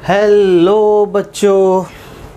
Hello बच्चों,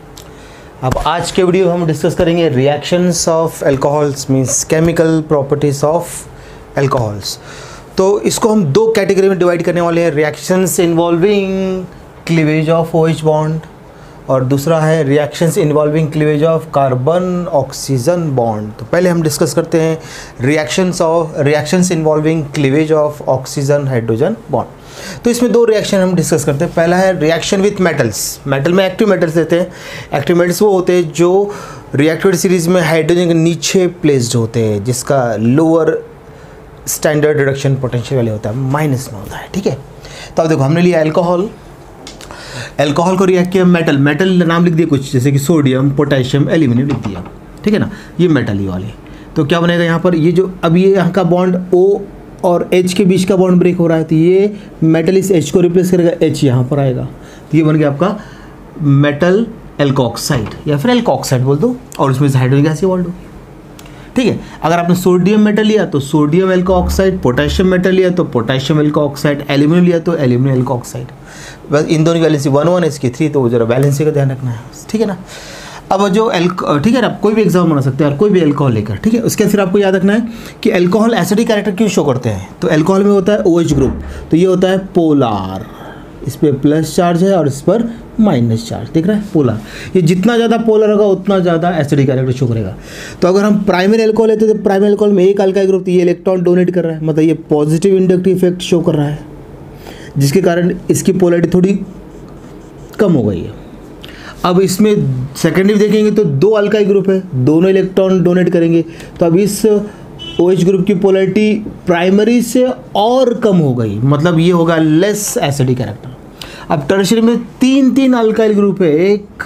अब आज के वीडियो हम डिस्कस करेंगे reactions of alcohols means chemical properties of alcohols. तो इसको हम दो कैटेगरी में डिवाइड करने वाले हैं, reactions involving cleavage of OH bond और दूसरा है reactions involving cleavage of carbon oxygen bond. तो पहले हम डिस्कस करते हैं reactions involving cleavage of oxygen hydrogen bond. तो इसमें दो रिएक्शन हम डिस्कस करते हैं। पहला है रिएक्शन विथ मेटल्स। मेटल में एक्टिव मेटल्स देते हैं। एक्टिव मेटल्स वो होते हैं जो रिएक्टेड सीरीज में हाइड्रोजन के नीचे प्लेस्ड होते हैं, जिसका लोअर स्टैंडर्ड रिडक्शन पोटेंशियल वाले होता है, माइनस में होता है। ठीक है, तो अब देखो हमने लिया अल्कोहल को रिएक्ट किया मेटल नाम लिख दिया कुछ, जैसे कि सोडियम, पोटेशियम, एल्यूमिनियम लिख दिया। ठीक है ना, ये मेटल ही वाले। तो क्या बनेगा यहाँ पर, ये जो अब ये यहाँ का बॉन्ड O और H के बीच का बॉन्ड ब्रेक हो रहा है, तो ये मेटल इस H को रिप्लेस करेगा, H यहाँ पर आएगा, तो ये बन गया आपका मेटल एल्कोक्साइड या फिर एल्कोक्साइड बोल दो, और उसमें हाइड्रोजन गैस इवॉल्व होगी। ठीक है, अगर आपने सोडियम मेटल लिया तो सोडियम एल्कोक्साइड, पोटेशियम मेटल लिया तो पोटेशियम एल्कोक्साइड, एल्यूमिनियम लिया तो एल्यूमिनियम एल्कोक्साइड। बस इन दोनों की वैलेंसी 1 इसकी 3, तो जरा वैलेंसी का ध्यान रखना है। ठीक है ना, अब जो ठीक है ना, आप कोई भी एग्जाम बना सकते हैं और कोई भी अल्कोहल लेकर। ठीक है, उसके फिर आपको याद रखना है कि अल्कोहल एसिडिक कैरेक्टर क्यों शो करते हैं। तो अल्कोहल में होता है OH ग्रुप, तो ये होता है पोलार, इस पर प्लस चार्ज है और इस पर माइनस चार्ज, दिख रहा है पोलर। ये जितना ज़्यादा पोलर होगा उतना ज़्यादा एसिडिक कैरेक्टर शो करेगा। तो अगर हम प्राइमरी अल्कोहल लेते हैं तो प्राइमरी अल्कोहल में एक अल्काइल ग्रुप, तो ये इलेक्ट्रॉन डोनेट कर रहा है, मतलब ये पॉजिटिव इंडक्टिव इफेक्ट शो कर रहा है, जिसके कारण इसकी पोलैरिटी थोड़ी कम हो गई है। अब इसमें सेकेंडरी देखेंगे तो दो अल्काइल ग्रुप है, दोनों इलेक्ट्रॉन डोनेट करेंगे, तो अब इस OH ग्रुप की पोलैरिटी प्राइमरी से और कम हो गई, मतलब ये होगा लेस एसिडिक कैरेक्टर। अब टर्शियरी में तीन अल्काइल ग्रुप है, 1,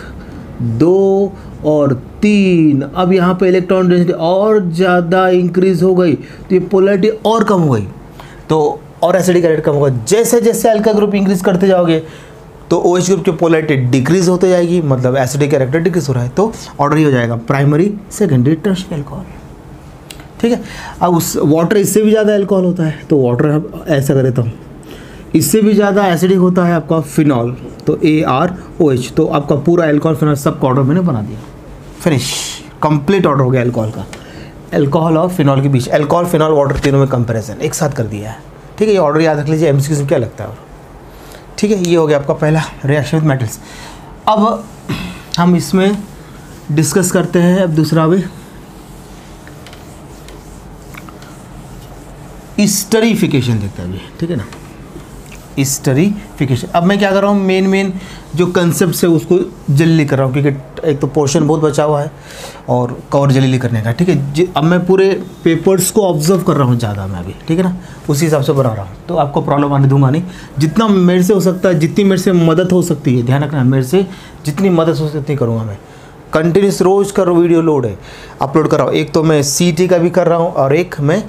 2 और 3। अब यहाँ पे इलेक्ट्रॉन डेंसिटी और ज़्यादा इंक्रीज हो गई, तो ये पोलैरिटी और कम हो गई, तो और एसिडिक कैरेक्टर कम होगा। जैसे जैसे अल्काइल ग्रुप इंक्रीज करते जाओगे तो OH ग्रुप की पोलैरिटी डिक्रीज होते जाएगी, मतलब एसिडिक कैरेक्टर डिक्रीज हो रहा है, तो ऑर्डर ही हो जाएगा प्राइमरी, सेकेंडरी, टर्शियरी अल्कोहल। ठीक है, अब उस वाटर इससे भी ज़्यादा अल्कोहल होता है, तो वाटर ऐसा कर देता हूँ, इससे भी ज़्यादा एसिडिक होता है आपका फिनॉल, तो ArOH। तो आपका पूरा अल्कोहल फिनॉल सब ऑर्डर मैंने बना दिया, फिनिश, कंप्लीट ऑर्डर हो गया अल्कोहल का। अल्कोहल और फिनॉल के बीच, अल्कोहल, फिनॉल, वाटर तीनों में कंपेरिजन एक साथ कर दिया है। ठीक है, ये ऑर्डर याद रख लीजिए, MCQ में क्या लगता है। और ठीक है, ये हो गया आपका पहला रिएक्शन विद मेटल्स। अब हम इसमें डिस्कस करते हैं अब दूसरा भी, स्टरीफिकेशन देखते हैं अभी। ठीक है ना, स्टरीफिकेशन। अब मैं क्या कर रहा हूँ, मेन जो कंसेप्ट है उसको जल्दी कर रहा हूँ, क्योंकि एक तो पोर्शन बहुत बचा हुआ है और कवर जल्दी करने का। ठीक है, अब मैं पूरे पेपर्स को ऑब्जर्व कर रहा हूँ ज़्यादा मैं अभी। ठीक है ना, उसी हिसाब से बना रहा हूँ, तो आपको प्रॉब्लम आने दूंगा नहीं। जितना मेरे से हो सकता है, जितनी मेरे से मदद हो सकती है, ध्यान रखना, मेरे से जितनी मदद हो सकती है उतनी करूँगा मैं। कंटिन्यूस रोज़ का वीडियो लोड है, अपलोड कर रहा हूँ। एक तो मैं CT का भी कर रहा हूँ और एक मैं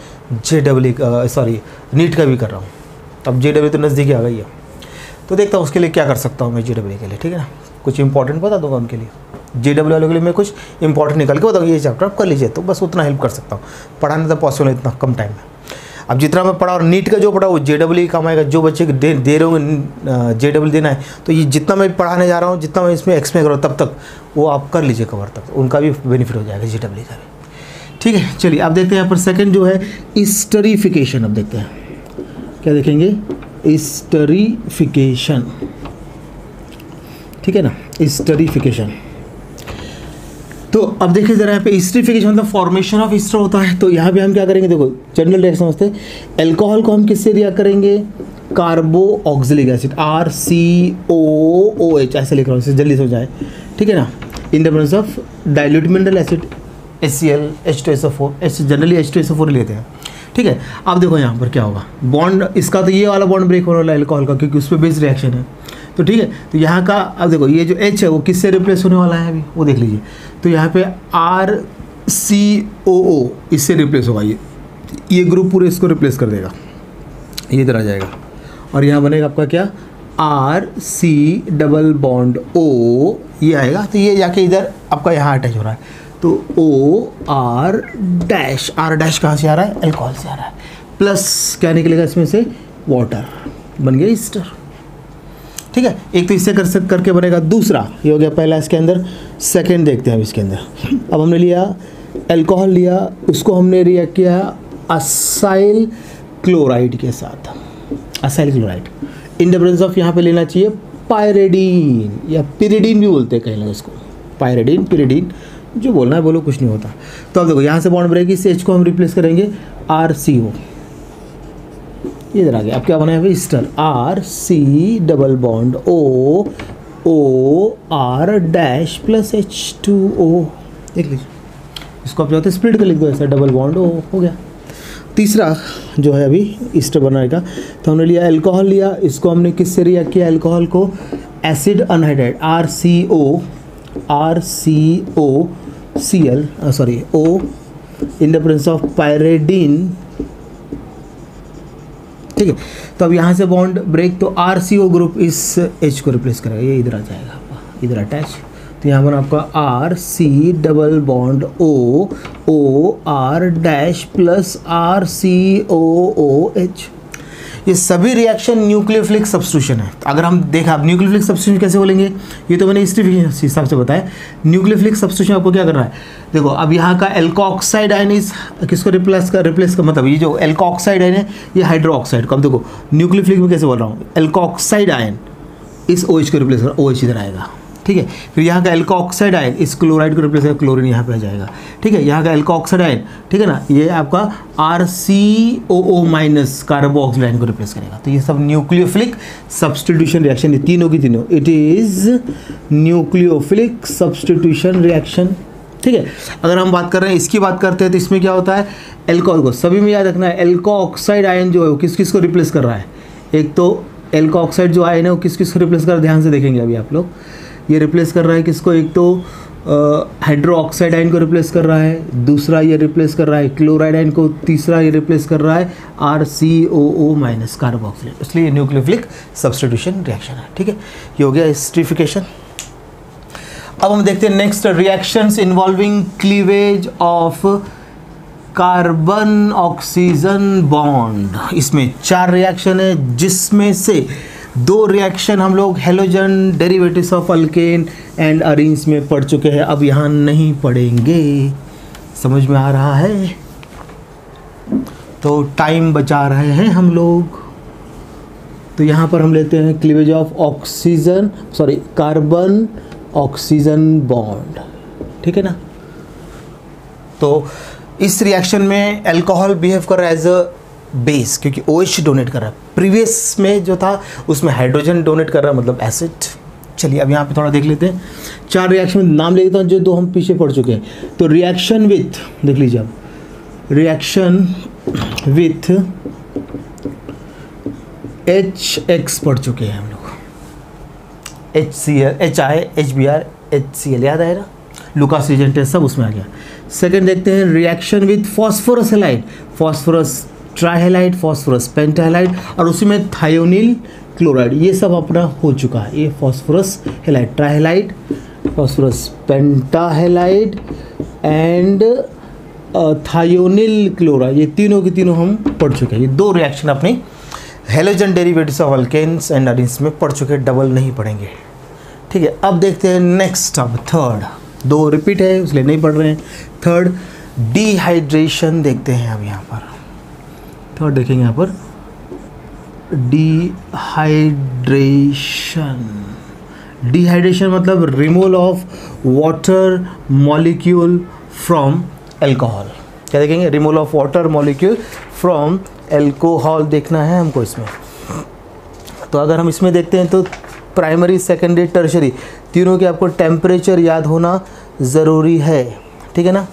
नीट का भी कर रहा हूँ। अब JEE तो नज़दीकी आ गई है, तो देखता हूँ उसके लिए क्या कर सकता हूँ मैं JEE के लिए। ठीक है ना, कुछ इंपॉर्टेंट बता दूंगा उनके लिए, JEE वालों के लिए मैं कुछ इंपॉर्टेंट निकाल के बताऊँ, ये चैप्टर आप कर लीजिए, तो बस उतना हेल्प कर सकता हूँ। पढ़ाने तो पॉसिबल है इतना कम टाइम में। अब जितना मैं पढ़ा और नीट का जो पढ़ा वो JEE काम आएगा, जो बच्चे दे रहे होंगे JEE देना है, तो ये जितना मैं पढ़ाने जा रहा हूँ, जितना मैं इसमें एक्सप्लेन कर रहा हूँ, तब तक वो आप कर लीजिए कवर, तक उनका भी बेनिफिट हो जाएगा, JEE का भी। ठीक है, चलिए आप देखते हैं यहाँ पर सेकंड जो है स्टरीफिकेशन। अब देखते हैं क्या देखेंगे, स्टरीफिकेशन। ठीक है ना, स्टरीफिकेशन। तो अब देखिए जरा यहाँ पे स्टरीफिकेशन मतलब फॉर्मेशन ऑफ ईस्टर होता है। तो यहाँ पे हम क्या करेंगे, देखो जनरल रिएक्शन समझते हैं। अल्कोहल को हम किससे रिएक्ट करेंगे, कार्बो ऑक्सिलिक एसिड, RCOOH ऐसे लिख रहा हूँ, इससे जल्दी से हो जाए। ठीक है ना, in the presence of dilute mineral acid HCl, H2SO4, generally H2SO4 लेते हैं। ठीक है, अब देखो यहाँ पर क्या होगा, बॉन्ड इसका तो ये वाला बॉन्ड ब्रेक होने वाला है अल्कोहल का, क्योंकि उस पर बेस रिएक्शन है। तो ठीक है, तो यहाँ का अब देखो ये जो H है वो किससे रिप्लेस होने वाला है अभी, वो देख लीजिए। तो यहाँ पे RCOO इससे रिप्लेस होगा, ये ग्रुप पूरे इसको रिप्लेस कर देगा, ये इधर आ जाएगा, और यहाँ बनेगा आपका क्या, RC डबल बॉन्ड O, ये आएगा। तो ये जाके इधर आपका यहाँ अटैच हो रहा है, तो OR डैश, R डैश कहाँ से आ रहा है, अल्कोहल से आ रहा है, प्लस क्या निकलेगा इसमें से, वाटर, बन गया ईस्टर। ठीक है, एक तो इससे करके बनेगा, दूसरा ये हो गया पहला इसके अंदर। सेकंड देखते हैं अब इसके अंदर। अब हमने लिया अल्कोहल लिया, उसको हमने रिएक्ट किया असाइल क्लोराइड के साथ, acyl chloride in the presence of, यहाँ पे लेना चाहिए पायरेडीन या पिरिडीन भी बोलते हैं कहीं लोग इसको, पायरेडीन पिरिडीन जो बोलना है बोलो, कुछ नहीं होता। तो अब देखो यहाँ से बॉन्ड ब्रेक, इस H को हम रिप्लेस करेंगे RCO, इधर आ गया। अब क्या बना है भाई, ester RC double bond OR dash plus H2O, देख लीजिए इसको आप चाहते स्प्लिट कर लिख दो ऐसा, डबल बॉन्ड O हो गया। तीसरा जो है अभी ईस्टर बनाएगा, तो हमने लिया अल्कोहल लिया, इसको हमने किससे रिएक्ट किया, अल्कोहल को acid anhydride O in the presence of pyridine, ठीक है। तो अब यहाँ से बॉन्ड ब्रेक, तो RCO ग्रुप इस H को रिप्लेस करेगा, ये इधर आ जाएगा, इधर अटैच। तो यहाँ पर आपका RC double bond OR dash plus RCOOH, ये सभी रिएक्शन न्यूक्लियोफिलिक सब्स्टिट्यूशन है। अगर हम देखा अब न्यूक्लियोफिलिक सब्स्टिट्यूशन कैसे बोलेंगे, ये तो मैंने इस हिसाब से बताया। न्यूक्लियोफिलिक सब्स्टिट्यूशन आपको क्या करना है, देखो अब यहाँ का एल्कोऑक्साइड आयन इस किसको रिप्लेस का मतलब ये जो एल्कोऑक्साइड आयन है ये हाइड्रोक्साइड को, अब देखो न्यूक्लियोफिलिक में कैसे बोल रहा हूँ, एल्कोऑक्साइड आयन इस OH को रिप्लेस कर, OH इधर आएगा, ठीक है। फिर यहाँ का एल्कोऑक्साइड आयन इस क्लोराइड को रिप्लेस कर, क्लोरीन यहाँ पे आ जाएगा, ठीक है। यहाँ का एल्कोऑक्साइड आयन, ठीक है ना, ये आपका RCOO माइनस कार्बोक्सिल आयन को रिप्लेस करेगा। तो ये सब न्यूक्लियोफिलिक सब्स्टिट्यूशन रिएक्शन, ये तीनों की तीनों, it is nucleophilic substitution reaction, ठीक है। अगर हम बात कर रहे हैं इसकी बात करते हैं तो इसमें क्या होता है, एल्कोहल को सभी में याद रखना है, एल्कोऑक्साइड आयन जो है वो किस किस को रिप्लेस कर रहा है, एक तो एल्कोऑक्साइड जो आयन है वो किस किस को रिप्लेस कर रहा है, ध्यान से देखेंगे अभी आप लोग, ये रिप्लेस कर रहा है किसको, एक तो हाइड्रोक्साइड आयन को रिप्लेस कर रहा है, दूसरा ये रिप्लेस कर रहा है क्लोराइड आयन को, तीसरा ये रिप्लेस कर रहा है RCOO माइनस कार्बोक्सिलेट, इसलिए न्यूक्लियोफिलिक सब्स्टिट्यूशन रिएक्शन है, ठीक है। ये हो गया एस्टरिफिकेशन। अब हम देखते हैं next, reactions involving cleavage of carbon oxygen bond. इसमें 4 रिएक्शन है, जिसमें से 2 रिएक्शन हम लोग halogen derivatives of alkane and arenes में पढ़ चुके हैं, अब यहाँ नहीं पढ़ेंगे, समझ में आ रहा है, तो टाइम बचा रहे हैं हम लोग। तो यहाँ पर हम लेते हैं cleavage of carbon oxygen bond, ठीक है ना। तो इस रिएक्शन में अल्कोहल बिहेव कर रहा है एज अ बेस, क्योंकि OH डोनेट कर रहा है, प्रीवियस में जो था उसमें हाइड्रोजन डोनेट कर रहा है, मतलब एसिड। चलिए अब यहाँ पे थोड़ा देख लेते हैं, 4 रिएक्शन नाम ले लेता हूँ जो 2 हम पीछे पढ़ चुके हैं। तो रिएक्शन विथ, देख लीजिए अब, रिएक्शन विथ HX पढ़ चुके हैं हम लोग, HCl HI HBr HCl याद आएगा, लुकास रिएजेंट टेस्ट सब उसमें आ गया। सेकंड देखते हैं reaction with phosphorus halide, phosphorus trihalide, phosphorus pentahalide, और उसी में थायोनिल क्लोराइड, ये सब अपना हो चुका है। ये phosphorus halide, trihalide, phosphorus pentahalide and thionyl chloride, ये तीनों की तीनों हम पढ़ चुके हैं। ये 2 रिएक्शन अपनी halogen derivatives of alkanes and arenes में पढ़ चुके हैं, डबल नहीं पढ़ेंगे, ठीक है। अब देखते हैं नेक्स्ट, अब थर्ड, 2 रिपीट है इसलिए नहीं पढ़ रहे हैं। थर्ड डिहाइड्रेशन देखते हैं, अब यहाँ पर थर्ड देखेंगे, यहाँ पर डिहाइड्रेशन मतलब removal of water molecule from alcohol. क्या देखेंगे, removal of water molecule from alcohol देखना है हमको इसमें। तो अगर हम इसमें देखते हैं तो प्राइमरी, सेकेंडरी, टर्शरी तीनों के आपको टेम्परेचर याद होना ज़रूरी है, ठीक है ना।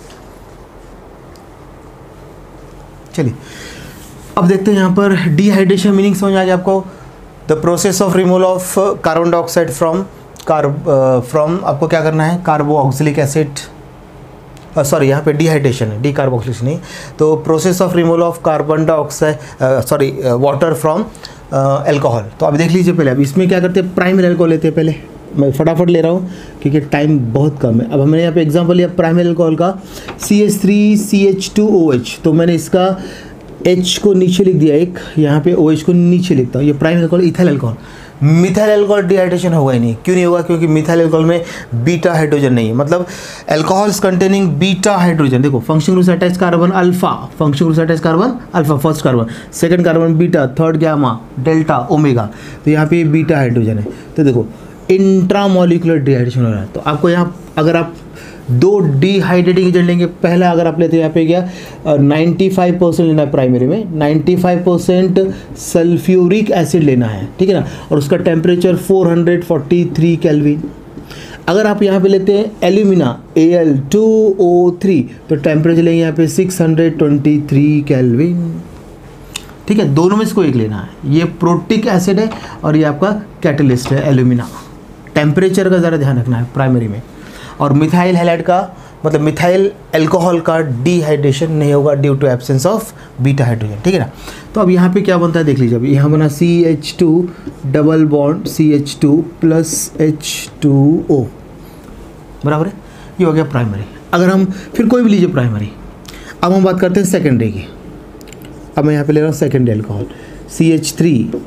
चलिए अब देखते हैं यहाँ पर डिहाइड्रेशन मीनिंग समझ आ गया आपको, the process of removal of carbon dioxide from आपको क्या करना है, कार्बोक्सिलिक एसिड, सॉरी यहाँ पे डिहाइड्रेशन है, डीकार्बोक्सिलेशन नहीं, तो process of removal of carbon dioxide water from alcohol. तो अब देख लीजिए पहले, अब इसमें क्या करते हैं, प्राइमरी अल्कोहल लेते हैं पहले, मैं फटाफट ले रहा हूँ क्योंकि टाइम बहुत कम है। अब हमने यहाँ पे एग्जांपल लिया प्राइमरी अल्कोहल का CH3CH2OH, तो मैंने इसका H को नीचे लिख दिया एक, यहाँ पे OH को नीचे लिखता हूँ, ये primary alcohol ethyl alcohol. Methyl alcohol dehydration होगा ही नहीं। क्यों नहीं होगा? क्योंकि मिथाइल अल्कोहल में बीटा हाइड्रोजन नहीं है, मतलब अल्कोहल्स कंटेनिंग बीटा हाइड्रोजन। देखो फंक्शनल ग्रुप से attach carbon alpha, functional group से attach carbon alpha, first carbon, second carbon beta, third gamma, delta, omega, तो यहाँ पे बीटा हाइड्रोजन है। तो देखो इंट्रामोलिकुलर डिहाइड्रेशन हो रहा है। तो आपको यहाँ अगर आप दो डिहाइड्रेटिंग एजेंट लेंगे, पहला अगर आप लेते हैं यहाँ पे क्या 95% लेना है प्राइमरी में, 95% सल्फ्यूरिक एसिड लेना है, ठीक है ना, और उसका टेम्परेचर 443 केल्विन। अगर आप यहाँ पे लेते हैं एल्यूमिना Al2O3 तो टेम्परेचर लेंगे यहाँ पे 623 केल्विन, ठीक है। दोनों में इसको एक लेना है। ये प्रोटिक एसिड है और ये आपका कैटलिस्ट है एल्यूमिना। टेम्परेचर का ज़रा ध्यान रखना है प्राइमरी में। और मिथाइल हैलाइड का मतलब मिथाइल अल्कोहल का डिहाइड्रेशन नहीं होगा due to absence of beta hydrogen, ठीक है ना। तो अब यहाँ पे क्या बनता है देख लीजिए। अब यहाँ बना CH2 double bond CH2 plus H2O, बराबर है। ये हो गया प्राइमरी। अगर हम फिर कोई भी लीजिए प्राइमरी, अब हम बात करते हैं सेकेंडरी की। अब मैं यहाँ पे ले रहा हूँ सेकेंडरी अल्कोहल CH3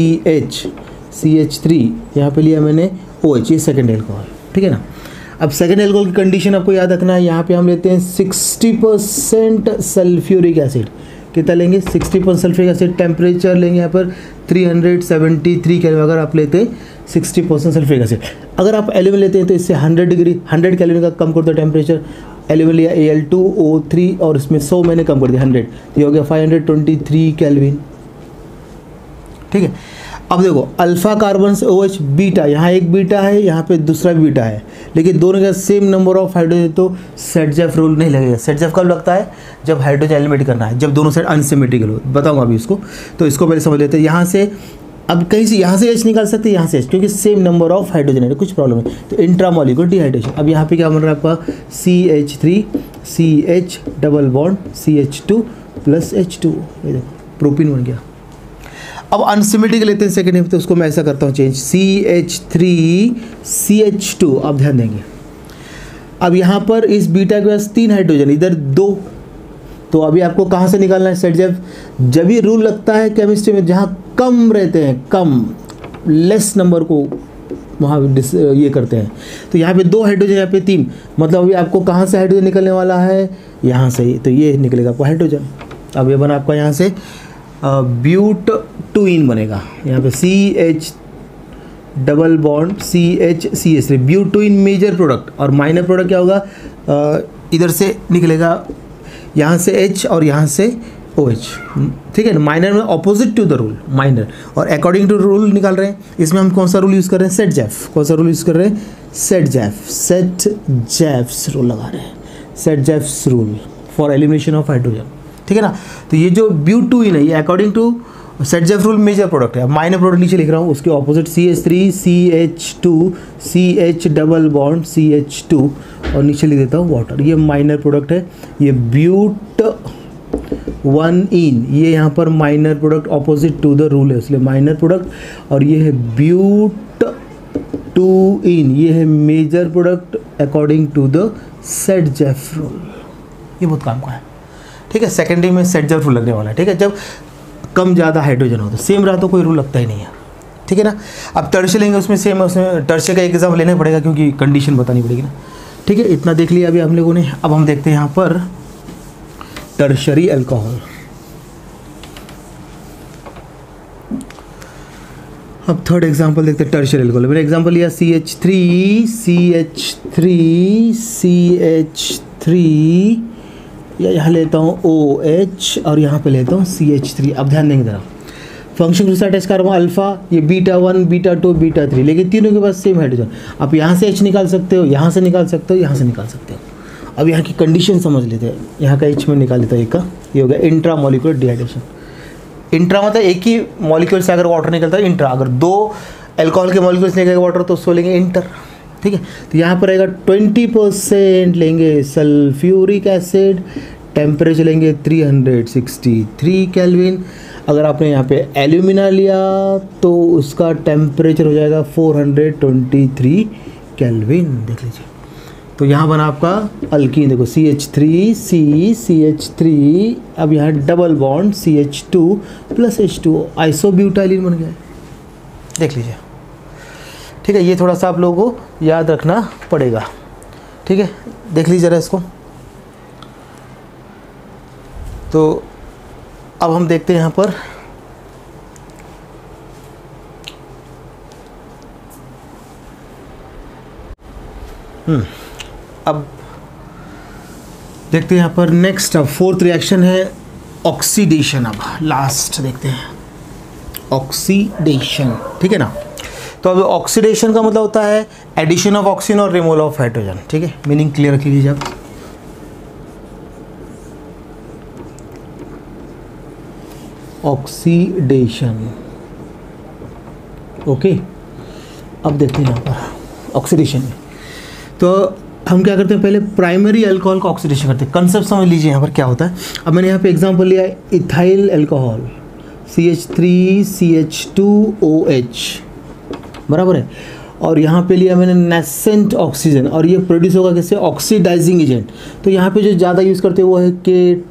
CH3 यहाँ पे लिया मैंने OH, ये सेकेंडरी अल्कोहल, ठीक है ना। अब सेकेंड अल्कोहल की कंडीशन आपको याद रखना है। यहाँ पे हम लेते हैं 60% सल्फ्यूरिक एसिड। कितना लेंगे? 60% सल्फ्यूरिक एसिड। टेम्परेचर लेंगे यहाँ पर 373 केल्विन। अगर आप लेते हैं 60% सल्फ्यूरिक एसिड। अगर आप एल्यूमिनियम लेते हैं तो इससे 100 केल्विन का कम कर दो टेम्परेचर। एल्यूमिनियम लिया Al2O3 और इसमें 100 मैंने कम कर दिया 100, ये हो गया 523 केल्विन, ठीक है। अब देखो अल्फा कार्बन से OH बीटा, यहाँ एक बीटा है, यहाँ पे दूसरा बीटा है, लेकिन दोनों का सेम नंबर ऑफ हाइड्रोजन, तो सेटजेफ रूल नहीं लगेगा। सेटजेफ कब लगता है? जब हाइड्रोजन एलिमिनेट करना है, जब दोनों साइड अनसिमेट्रिकल हो। बताऊंगा अभी इसको। तो इसको पहले समझ लेते हैं। यहाँ से अब कहीं से यहाँ से H निकाल सकते हैं, यहाँ से H, क्योंकि सेम नंबर ऑफ हाइड्रोजन है, कुछ प्रॉब्लम है। तो इंट्रामोलिकुलर डिहाइड्रेशन। अब यहाँ पे क्या बन रहा है आपका CH3 CH double bond CH2 plus H2, ये देखो प्रोपीन बन गया। अब अनसिमेट्रिक लेते हैं सेकेंड में, तो उसको मैं ऐसा करता हूँ चेंज, CH3 CH2। अब ध्यान देंगे, अब यहाँ पर इस बीटा के पास 3 हाइड्रोजन, इधर 2, तो अभी आपको कहाँ से निकालना है सेटजेफ? जब ये रूल लगता है केमिस्ट्री में, जहाँ कम रहते हैं, कम लेस नंबर को वहाँ ये करते हैं। तो यहाँ पे 2 हाइड्रोजन, यहाँ पे 3, मतलब अभी आपको कहाँ से हाइड्रोजन निकलने वाला है? यहाँ से ही। तो ये निकलेगा आपको हाइड्रोजन। अब ये बना आपका यहाँ से ब्यूटुइन बनेगा। यहाँ पे CH double bond CH butene major product, और माइनर प्रोडक्ट क्या होगा? इधर से निकलेगा, यहाँ से H और यहाँ से OH, ठीक है ना। माइनर में opposite to the rule minor, और अकॉर्डिंग टू रूल निकाल रहे हैं। इसमें हम कौन सा रूल यूज़ कर रहे हैं? सेटजेफ। कौन सा रूल यूज़ कर रहे हैं? सेटजेफ्स रूल लगा रहे हैं। Saytzeff's rule for elimination of hydrogen, ठीक है ना। तो ये जो ब्यूटुइन है, ये according to Saytzeff rule major product है। माइनर प्रोडक्ट नीचे लिख रहा हूँ, उसके opposite CH3 CH2 CH double bond CH2 और नीचे लिख देता हूँ वाटर। ये माइनर प्रोडक्ट है। ये ब्यूट1इन, ये यहाँ पर minor product opposite to the rule है, इसलिए माइनर प्रोडक्ट। और ये है ब्यूट2इन, ये है major product according to the Saytzeff rule. ये बहुत काम का है, ठीक है। सेकेंडरी में सेटजेफ रूल लगने वाला है, ठीक है। जब कम ज़्यादा हाइड्रोजन हो तो सेम रहा तो कोई रूल लगता ही नहीं है, ठीक है ना। अब टर्शे लेंगे, उसमें सेम है, उसमें टर्शे का एग्जाम लेना पड़ेगा क्योंकि कंडीशन बतानी पड़ेगी ना, ठीक है। इतना देख लिया अभी हम लोगों ने। अब हम देखते हैं यहाँ पर टर्शरी अल्कोहल। अब थर्ड एग्जांपल देखते हैं टर्शरी अल्कोहल। मैंने एग्जांपल लिया CH3 या यहाँ लेता हूँ OH और यहाँ पे लेता हूँ CH3। अब ध्यान देंगे ज़रा, फंक्शन ग्रुप से अटैच कार्बन अल्फा, ये बीटा1 बीटा2 बीटा3, लेकिन तीनों के पास सेम हाइड्रोजन। आप यहाँ से H निकाल सकते हो, यहाँ से निकाल सकते हो, यहाँ से निकाल सकते हो। अब यहाँ की कंडीशन समझ लेते हैं। यहाँ का H में निकाल लेता है एक का, ये हो गया इंट्रामोलिकुलर डिहाइड्रेशन। इंट्रा मतलब एक ही मॉलिक्यूल से अगर वाटर निकलता है इंट्रा, अगर 2 अल्कोहल के मॉलिक्यूल से निकलेगा वाटर तो उसको लेंगे इंटर, ठीक है। तो यहाँ पर आएगा 20% लेंगे सल्फ्यूरिक एसिड, टेम्परेचर लेंगे 363 केल्विन। अगर आपने यहाँ पे एल्यूमिना लिया तो उसका टेम्परेचर हो जाएगा 423 केल्विन, देख लीजिए। तो यहाँ बना आपका अल्कीन, देखो CH3 अब यहाँ double bond CH2 plus H2 आइसोब्यूटाइलिन बन गया, देख लीजिए, ठीक है। ये थोड़ा सा आप लोगों को याद रखना पड़ेगा, ठीक है। देख लीजिए ज़रा इसको। तो अब हम देखते हैं यहाँ पर अब देखते हैं यहाँ पर नेक्स्ट, अब फोर्थ रिएक्शन है ऑक्सीडेशन। अब लास्ट देखते हैं ऑक्सीडेशन, ठीक है ना। तो अब ऑक्सीडेशन का मतलब होता है एडिशन ऑफ ऑक्सीजन और रिमूवल ऑफ हाइड्रोजन, ठीक है। मीनिंग क्लियर रख लीजिए आप। Oxidation, okay. अब देखते हैं यहाँ पर ऑक्सीडेशन में, तो हम क्या करते हैं, पहले प्राइमरी अल्कोहल का ऑक्सीडेशन करते हैं। कंसेप्ट समझ लीजिए यहाँ पर क्या होता है। अब मैंने यहाँ पे एग्जांपल लिया है इथाइल अल्कोहल CH3CH2OH, बराबर है। और यहाँ पे लिया मैंने नेसेंट ऑक्सीजन, और ये प्रोड्यूस होगा कैसे, ऑक्सीडाइजिंग एजेंट। तो यहाँ पे जो ज़्यादा यूज़ करते हैं वो है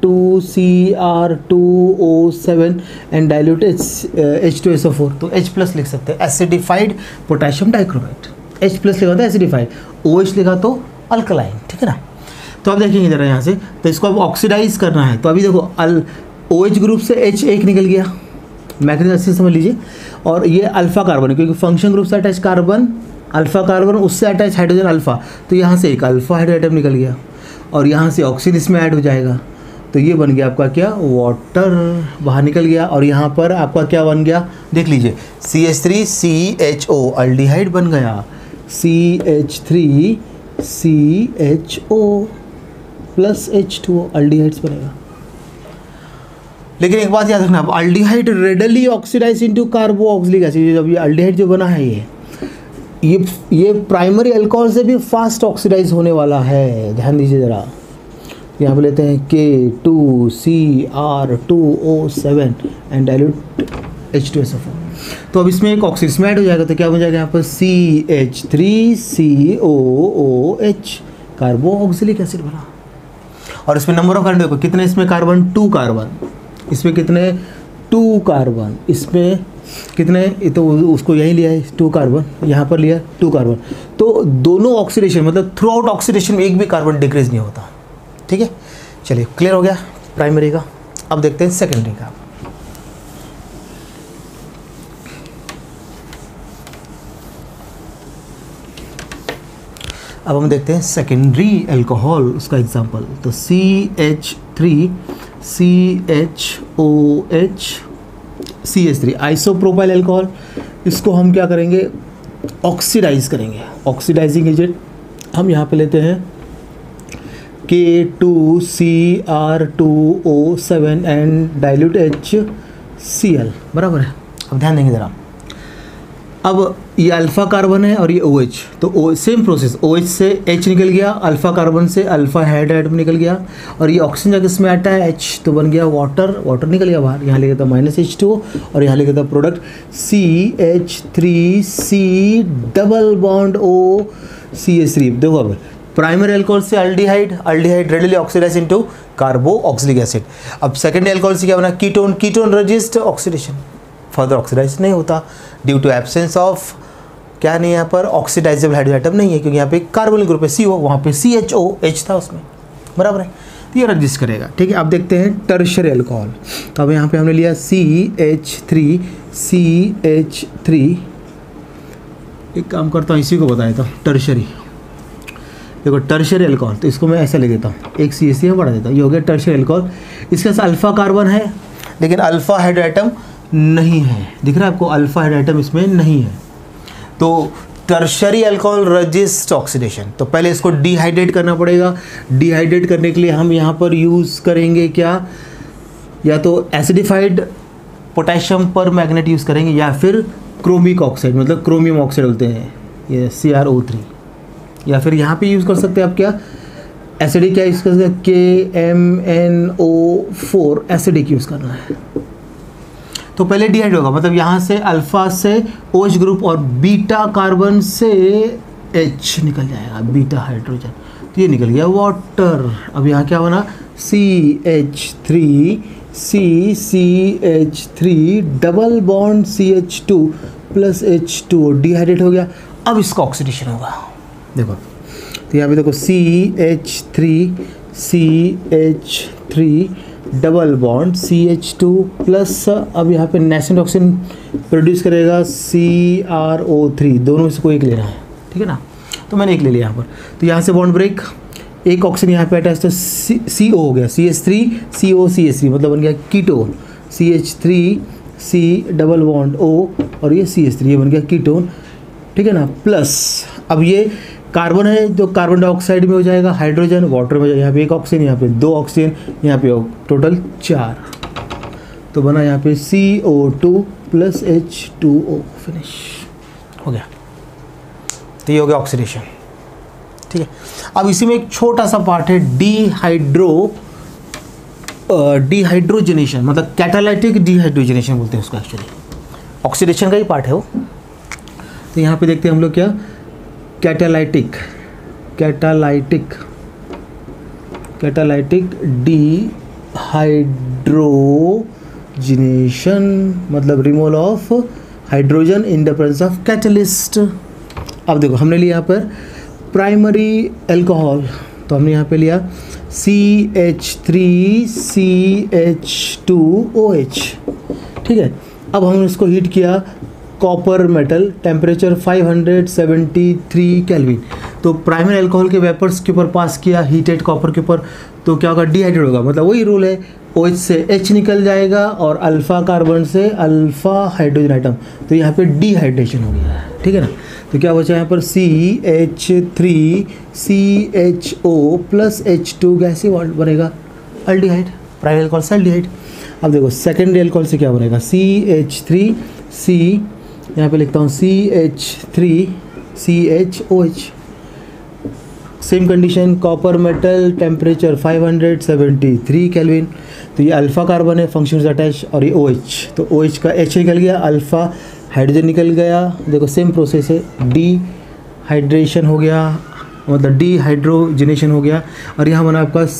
K2Cr2O7 एंड डाइल्यूट H2SO4। तो H+ लिख सकते हैं, एसिडिफाइड पोटेशियम डाइक्रोमेट। H+ लिखा था एसिडिफाइड, OH लिखा तो अल्कलाइन, ठीक है ना। तो अब देखेंगे ज़रा यहाँ से, तो इसको अब ऑक्सीडाइज करना है। तो अभी देखो OH ग्रुप से H एक निकल गया, मैग्नीशियम अच्छे से समझ लीजिए। और ये अल्फा कार्बन है, क्योंकि फंक्शन ग्रुप से अटैच कार्बन, अल्फा कार्बन, उससे अटैच हाइड्रोजन अल्फा, तो यहाँ से एक अल्फा हाइड्रोजन निकल गया और यहाँ से ऑक्सीजन इसमें ऐड हो जाएगा। तो ये बन गया आपका क्या, वाटर बाहर निकल गया। और यहाँ पर आपका क्या बन गया, देख लीजिए CH3CHO अल्डिहाइड बन गया, CH3CHO प्लस H2O अल्डिहाइड्स बनेगा। लेकिन एक बात याद रखना, अब aldehyde readily oxidise into carboxylic acid. जब ये अल्डिहाइड जो बना है ये प्राइमरी अल्कोहल से भी फास्ट ऑक्सीडाइज होने वाला है, ध्यान दीजिए ज़रा। यहाँ पे लेते हैं K2Cr2O7 एंड डाइल्यूट H2SO4। तो अब इसमें एक ऑक्सीजन इसमें ऐड हो जाएगा, तो क्या बन जाएगा यहाँ पर CH3COOH, कार्बोक्सिलिक एसिड बना। और इसमें नंबर ऑफ कार्बन देखो कितने, इसमें कार्बन 2 कार्बन, इसमें कितने 2 कार्बन, इसमें कितने, तो उसको यही लिया है 2 कार्बन, यहाँ पर लिया 2 कार्बन। तो दोनों ऑक्सीडेशन मतलब थ्रू आउट ऑक्सीडेशन में एक भी कार्बन डिक्रीज नहीं होता, ठीक है। चलिए क्लियर हो गया प्राइमरी का। अब देखते हैं सेकेंडरी का। अब हम देखते हैं सेकेंडरी अल्कोहल, उसका एग्जांपल। तो CH3CHOH CH3 आइसोप्रोपाइल अल्कोहल, इसको हम क्या करेंगे, ऑक्सीडाइज करेंगे। ऑक्सीडाइजिंग एजेंट हम यहाँ पे लेते हैं K2Cr2O7 एंड डाइल्यूट HCl, बराबर है। अब ध्यान देंगे ज़रा, अब ये अल्फा कार्बन है और ये OH, तो सेम प्रोसेस, OH से H निकल गया, अल्फा कार्बन से अल्फा हाइड्राइड निकल गया, और ये ऑक्सीजन किसमें आता है, H, तो बन गया वाटर, वाटर निकल गया बाहर। यहाँ लिखा था -H2O और यहाँ लिखा था product CH3C double bond O CH3। देखो अब प्राइमरी अल्कोहल से aldehyde, aldehyde readily oxidise into carboxylic acid. अब सेकेंडरी अल्कोहल से क्या बना, ketone, ketone resist oxidation, further oxidise नहीं होता ड्यू टू एब्सेंस ऑफ क्या नहीं, यहाँ पर ऑक्सीडाइजेबल हाइड्रोजन एटम नहीं है, क्योंकि यहाँ पे कार्बोनिल ग्रुप है CO, वहाँ पे CHOH था उसमें, बराबर है। तो ये रजिस्ट करेगा, ठीक है। अब देखते हैं टर्शियरी अल्कोहल। तो अब यहाँ पे हमने लिया CH3CH3, एक काम करता हूँ इसी को बताया था टर्शियरी। देखो टर्शियरी अल्कोहल, तो इसको मैं ऐसा ले देता हूँ, एक CH3 में बढ़ा देता हूँ, ये हो गया टर्शियरी अल्कोहल। इसके साथ अल्फा कार्बन है लेकिन अल्फा हाइड्रोजन नहीं है, दिख रहा है आपको, अल्फा हाइड्रोजन इसमें नहीं है। तो टर्शियरी अल्कोहल रजिस्ट ऑक्सीडेशन, तो पहले इसको डिहाइड्रेट करना पड़ेगा। डिहाइड्रेट करने के लिए हम यहाँ पर यूज़ करेंगे क्या, या तो acidified potassium permanganate use करेंगे, या फिर क्रोमिक ऑक्साइड, मतलब क्रोमियम ऑक्साइड बोलते हैं ये CrO3, या फिर यहाँ पे यूज़ कर सकते हैं आप क्या, एसिडिक क्या यूज़ कर सकते हैं, KMNO4 एसिडिक यूज़ करना है। तो पहले डिहाइड होगा, मतलब यहाँ से अल्फा से OH ग्रुप और बीटा कार्बन से H निकल जाएगा, बीटा हाइड्रोजन, तो ये निकल गया वाटर। अब यहाँ क्या बना, CH3CCH3 double bond CH2 plus H2O dehydrate हो गया। अब इसका ऑक्सीडेशन होगा, देखो तो यहाँ पे देखो CH3 double bond CH2 plus, अब यहाँ पे नेसेंट ऑक्सीजन प्रोड्यूस करेगा CrO3, दोनों में से कोई एक लेना है, ठीक है ना। तो मैंने एक ले लिया यहाँ पर, तो यहाँ से बॉन्ड ब्रेक, एक ऑक्सीजन यहाँ पे अटैच तो CO हो गया, CH3 CO CH3 मतलब बन गया ketone, CH3C double bond O और ये CH3 ये बन गया कीटोन, ठीक है ना। प्लस अब ये कार्बन है जो कार्बन डाइऑक्साइड में हो जाएगा, हाइड्रोजन वाटर में हो जाएगा, यहाँ पे एक ऑक्सीजन, यहाँ पे दो ऑक्सीजन, यहाँ पे टोटल 4, तो बना यहाँ पे CO2 प्लस H2O, फिनिश हो गया। तो ये हो गया ऑक्सीडेशन, ठीक है। अब इसी में एक छोटा सा पार्ट है डिहाइड्रोजनेशन, मतलब कैटालाइटिक डिहाइड्रोजनेशन बोलते हैं उसको, एक्चुअली ऑक्सीडेशन का ही पार्ट है वो। तो यहाँ पे देखते हैं हम लोग क्या, कैटालाइटिक डिहाइड्रोजनेशन मतलब removal of hydrogen in the presence of catalyst. अब देखो हमने लिया यहाँ पर प्राइमरी अल्कोहल, तो हमने यहाँ पे लिया CH3CH2OH, ठीक है। अब हमने इसको हीट किया कॉपर मेटल, टेम्परेचर 573 केल्विन, तो प्राइमरी अल्कोहल के वेपर्स के ऊपर पास किया हीटेड कॉपर के ऊपर, तो क्या होगा, डिहाइड्रेट होगा, मतलब वही रूल है, OH से H निकल जाएगा और अल्फ़ा कार्बन से अल्फ़ा हाइड्रोजन आइटम, तो यहाँ पे डिहाइड्रेशन हो गया, ठीक है ना। तो क्या बचा यहाँ पर CH3CHO प्लस H2 गैस ही बनेगा अल्डिहाइड, प्राइमरी अल्कोहल से अल्डिहाइड। अब देखो सेकेंडरी अल्कोहल से क्या बनेगा, CH3C, यहाँ पे लिखता हूँ CH3CHOH, same condition, copper metal, temperature 573 kelvin, तो ये अल्फ़ा कार्बन है, फंक्शन अटैच, और ये OH, तो OH का H निकल गया, अल्फ़ा हाइड्रोजन निकल गया, देखो सेम प्रोसेस है, डिहाइड्रेशन हो गया, मतलब डिहाइड्रोजनेशन हो गया, और यहाँ बना आपका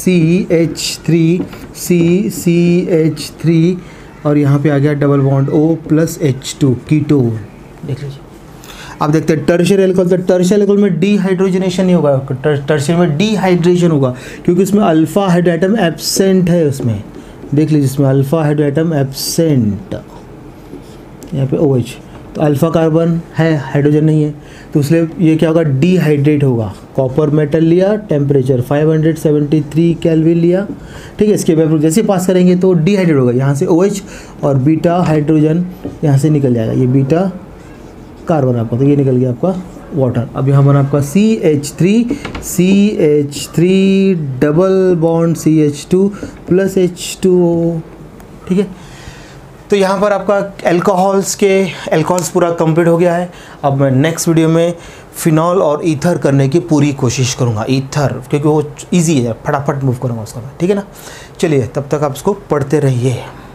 CH3C, और यहाँ पे आ गया double bond O plus H2 ketone, देख लीजिए। अब देखते हैं टर्शियरी अल्कोहल, तो टर्शियरी अल्कोहल में डिहाइड्रोजनेशन नहीं होगा, टर्शियरी में डिहाइड्रेशन होगा, क्योंकि उसमें अल्फ़ा हाइड्रो एटम एब्सेंट है, उसमें देख लीजिए, इसमें अल्फ़ा हाइड्रो एटम एब्सेंट, यहाँ पे OH, तो अल्फ़ा कार्बन है, हाइड्रोजन नहीं है, तो इसलिए ये क्या होगा, डिहाइड्रेट होगा। कॉपर मेटल लिया, टेम्परेचर 573 केल्विन लिया, ठीक है, इसके वेपर जैसे पास करेंगे तो डिहाइड्रेट होगा, यहाँ से OH और बीटा हाइड्रोजन यहाँ से निकल जाएगा, ये बीटा कार्बन आपका, तो ये निकल गया आपका वाटर। अब यहाँ बना आपका CH3 double bond CH2 plus H2O, ठीक है। तो यहाँ पर आपका एल्कोहल्स पूरा कंप्लीट हो गया है। अब मैं नेक्स्ट वीडियो में फिनॉल और ईथर करने की पूरी कोशिश करूँगा, ईथर, क्योंकि वो ईजी है, फटाफट मूव करूँगा उसका मैं, ठीक है ना। चलिए तब तक आप इसको पढ़ते रहिए।